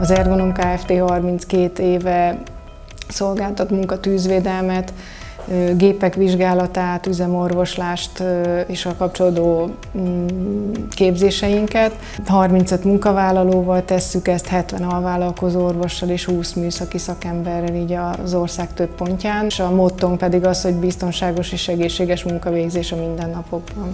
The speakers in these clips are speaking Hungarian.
Az Ergonom Kft. 32 éve szolgáltat munkatűzvédelmet, gépek vizsgálatát, üzemorvoslást és a kapcsolódó képzéseinket. 35 munkavállalóval tesszük ezt, 70 alvállalkozó orvossal és 20 műszaki szakemberrel így az ország több pontján. És a mottónk pedig az, hogy biztonságos és egészséges munkavégzés a mindennapokban.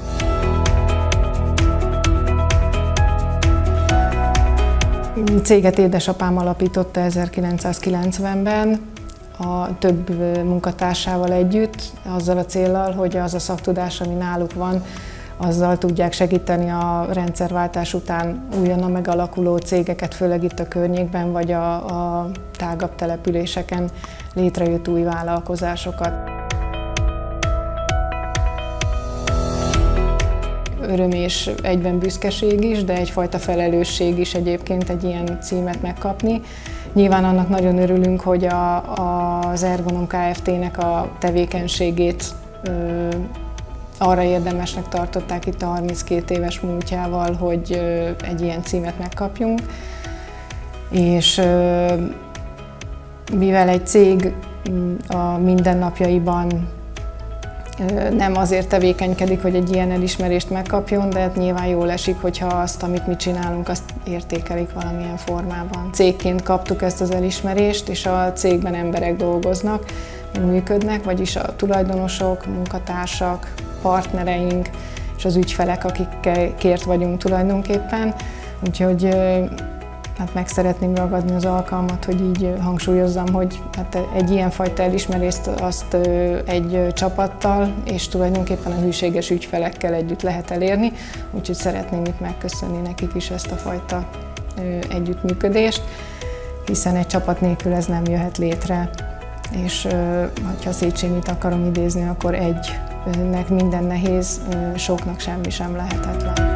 A céget édesapám alapította 1990-ben, a több munkatársával együtt, azzal a céllal, hogy az a szaktudás, ami náluk van, azzal tudják segíteni a rendszerváltás után újonnan megalakuló cégeket, főleg itt a környékben, vagy a tágabb településeken létrejött új vállalkozásokat. Öröm és egyben büszkeség is, de egyfajta felelősség is egyébként egy ilyen címet megkapni. Nyilván annak nagyon örülünk, hogy az Ergonom Kft.-nek a tevékenységét arra érdemesnek tartották itt a 32 éves múltjával, hogy egy ilyen címet megkapjunk. És mivel egy cég a mindennapjaiban nem azért tevékenykedik, hogy egy ilyen elismerést megkapjon, de hát nyilván jól esik, hogyha azt, amit mi csinálunk, azt értékelik valamilyen formában. Cégként kaptuk ezt az elismerést, és a cégben emberek dolgoznak, működnek, vagyis a tulajdonosok, munkatársak, partnereink és az ügyfelek, akikért vagyunk tulajdonképpen. Úgyhogy hát meg szeretném ragadni az alkalmat, hogy így hangsúlyozzam, hogy hát egy ilyenfajta elismerést azt egy csapattal és tulajdonképpen a hűséges ügyfelekkel együtt lehet elérni, úgyhogy szeretném itt megköszönni nekik is ezt a fajta együttműködést, hiszen egy csapat nélkül ez nem jöhet létre, és ha Széchenyit akarom idézni, akkor egynek minden nehéz, soknak semmi sem lehetetlen.